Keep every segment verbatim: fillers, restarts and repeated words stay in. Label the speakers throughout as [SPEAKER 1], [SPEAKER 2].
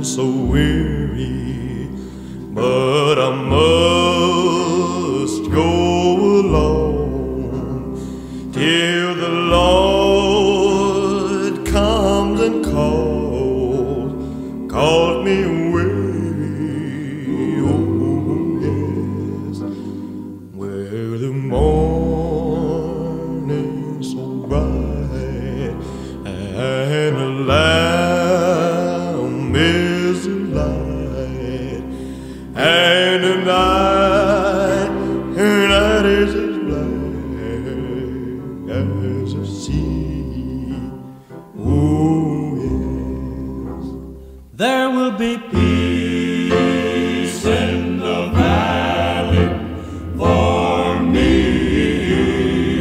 [SPEAKER 1] so weary, but I must go along till the Lord comes and calls, calls me away. Oh yes, where the morning's so bright and the Lamb is the light, and the night, the night is as black as the sea. Oh yes,
[SPEAKER 2] there will be peace in the valley for me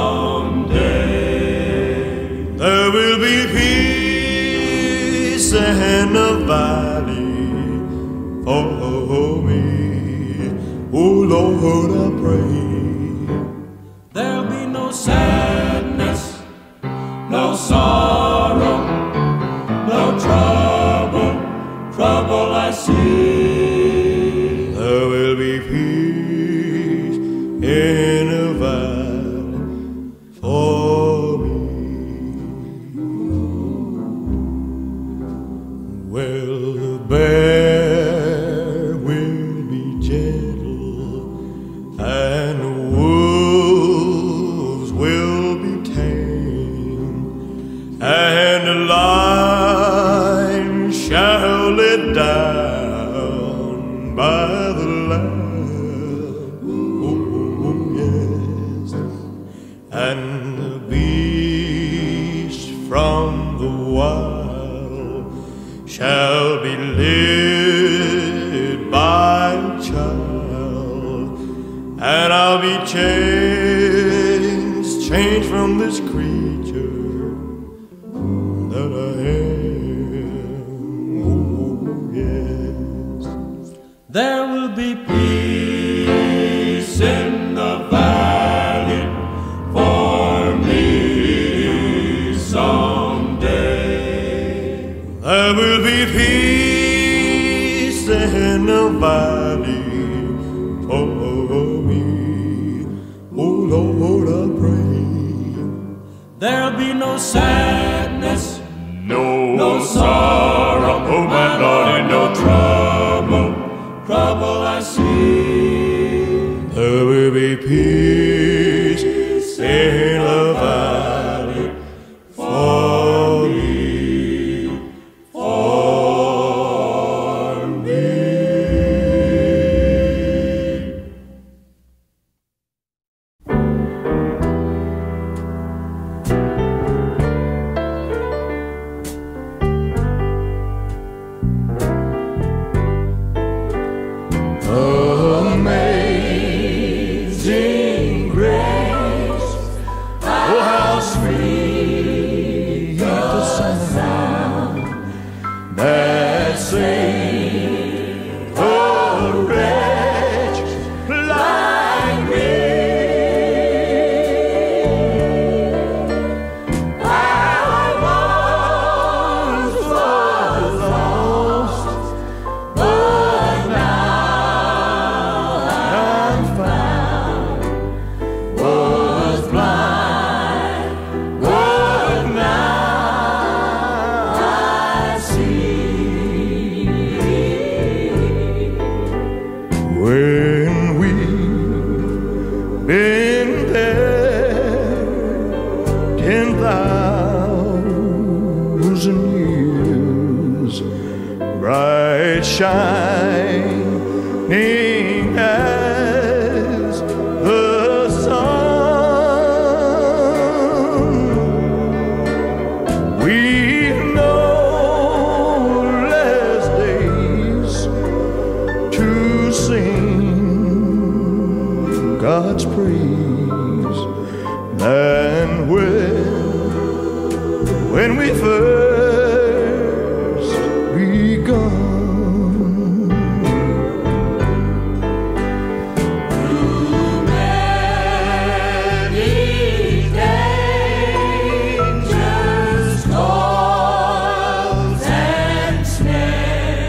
[SPEAKER 2] someday.
[SPEAKER 1] There will be peace in the valley for me. Oh Lord, I pray.
[SPEAKER 2] There'll be no sadness, no sorrow, no trouble, trouble I see.
[SPEAKER 1] There will be peace in the valley for me. Well, the bear will be gentle, and the wolves will be tame, and the lion shall lay down by the lamb. Oh yes, and the beast from the wild shall be led by a child, and I'll be changed, changed from this creature that I am. Oh yes,
[SPEAKER 2] There will be peace in the valley for me someday.
[SPEAKER 1] there will be peace in the valley for me. Oh Lord, I pray.
[SPEAKER 2] There'll be no sadness,
[SPEAKER 1] No,
[SPEAKER 2] no sorrow,
[SPEAKER 1] oh my Lord, and no
[SPEAKER 2] trouble, trouble I see.
[SPEAKER 1] there will be peace in the valley for me, for me. Amazing grace, oh how sweet the sound that saved a wretch like me. I once was lost, but now I'm found. Was blind, but now I see. When we've been there ten thousand years, bright shining as the sun, we've no less days to sing God's praise than when, when we first begun.
[SPEAKER 2] Through many dangers, toils, and snares,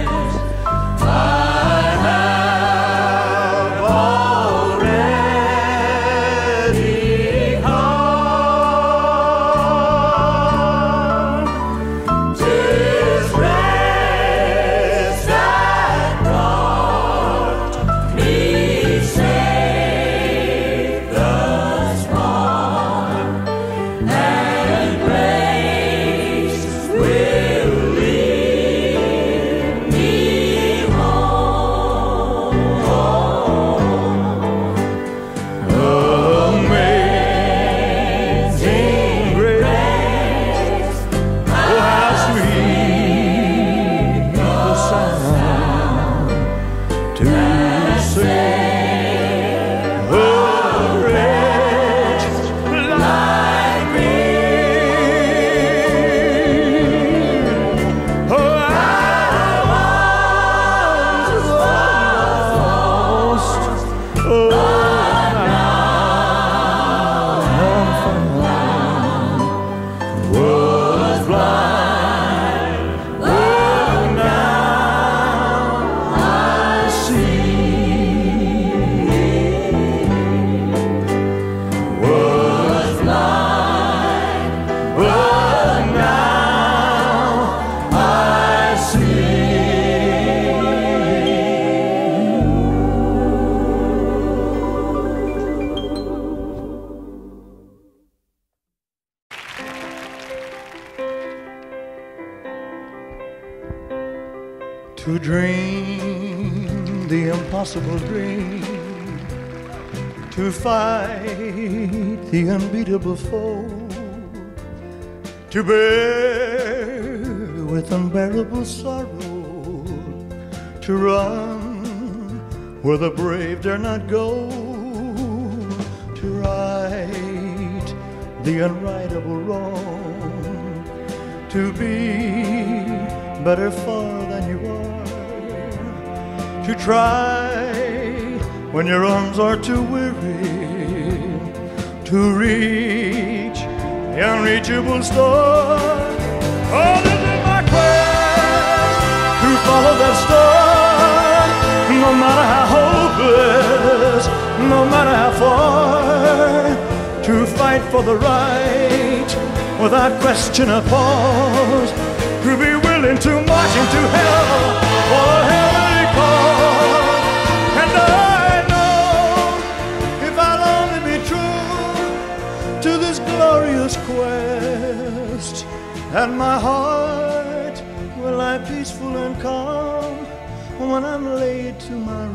[SPEAKER 1] to dream the impossible dream, to fight the unbeatable foe, to bear with unbearable sorrow, to run where the brave dare not go, to right the unrightable wrong, to be better far than you are, to try when your arms are too weary, to reach the unreachable star. Oh, this is my quest, to follow that star, no matter how hopeless, no matter how far, to fight for the right without question or pause, to be willing to march into hell for a heavenly cause. And I know if I'll only be true to this glorious quest, and my heart will lie peaceful and calm when I'm laid to my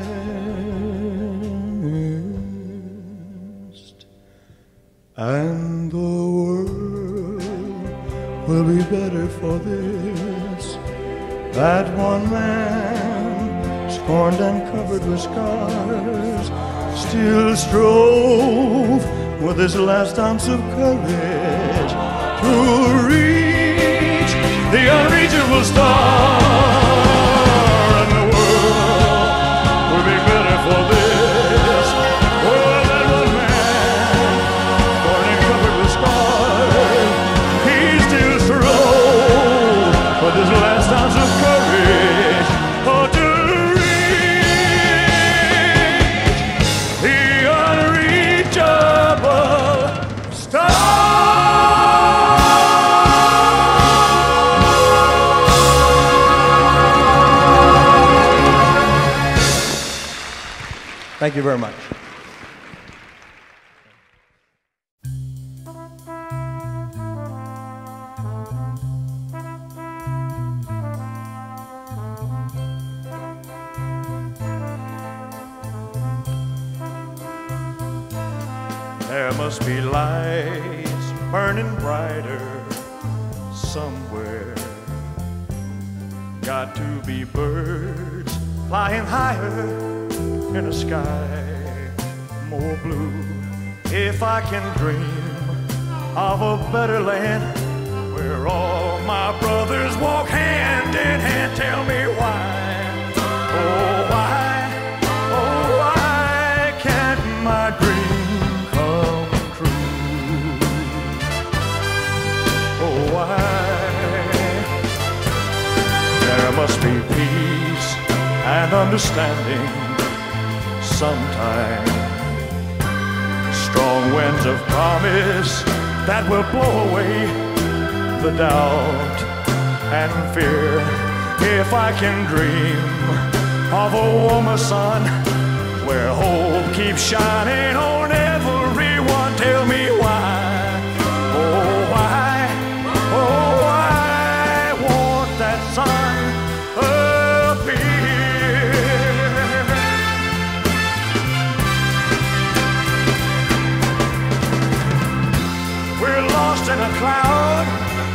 [SPEAKER 1] rest. And the world will be better for this, that one man, scorned and covered with scars, still strove with his last ounce of courage to reach the unreachable star. And the world will be better for this, oh, that one man, scorned and covered with scars, he still strove with his last ounce of courage, oh, to reach the unreachable star. Thank you very much. There must be lights burning brighter somewhere. Got to be birds flying higher in a sky more blue. If I can dream of a better land where all my brothers walk hand in hand, tell me why, oh why, oh why can't my dream come true? Oh why? There must be peace and understanding sometime, strong winds of promise that will blow away the doubt and fear. If I can dream of a warmer sun where hope keeps shining on everyone, tell me why, oh why, oh why won't that sun in a cloud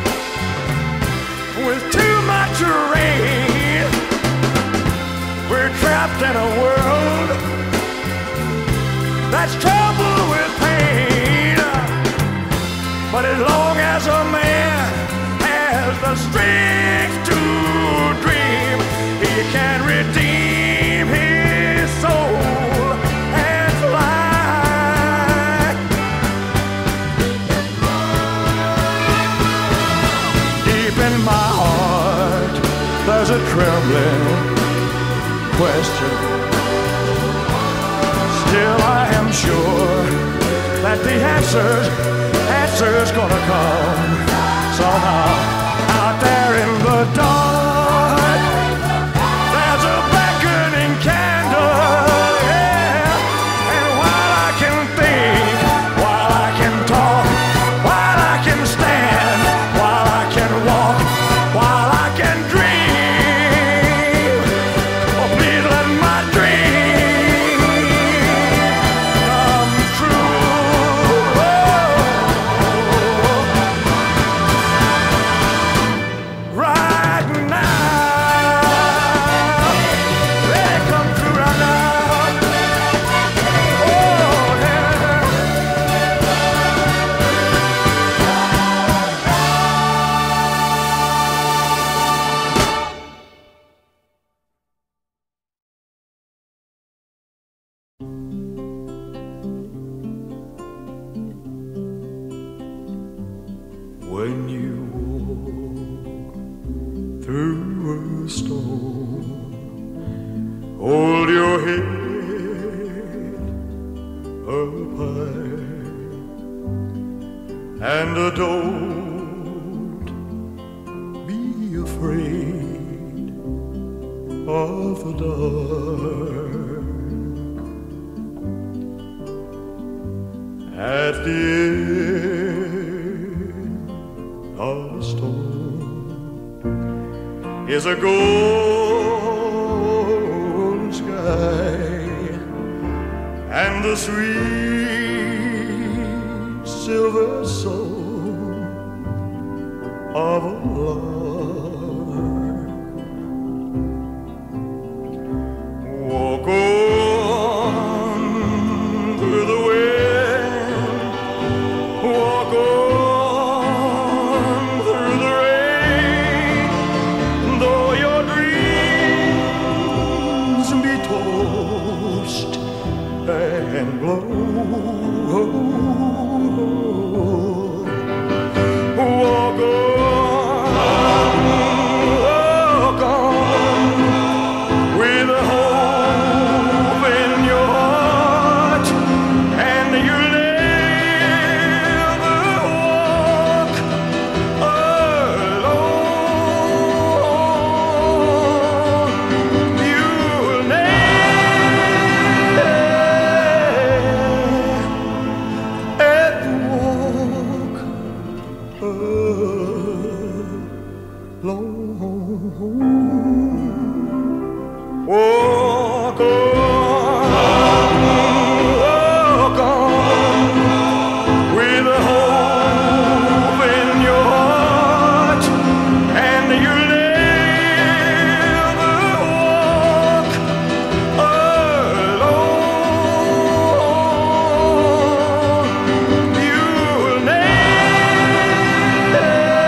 [SPEAKER 1] with too much rain? We're trapped in a world that's troubled with pain. But as long as a man has the strength to dream, he can redeem his soul and fly. In my heart there's a trembling question. Still I am sure that the answers, answers gonna come somehow. Out there in the dark there's a beckoning candle, yeah. And while I can think, while I can talk, while I can stand, while I can walk, while I can dream, stone. Hold your head up high and don't be afraid of the dark. At the end of the storm is a golden sky and the sweet silver soul of a lark. Walk on through the wind, walk on through the rain, though your dreams be tossed and blow. Walk on, walk on, with a hope in your heart, and you'll never walk alone. You'll never ever walk alone. Walk on, walk on, with a hope in your heart, and you'll never walk alone. You'll never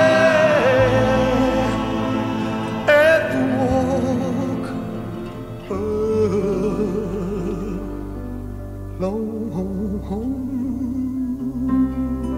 [SPEAKER 1] ever walk alone.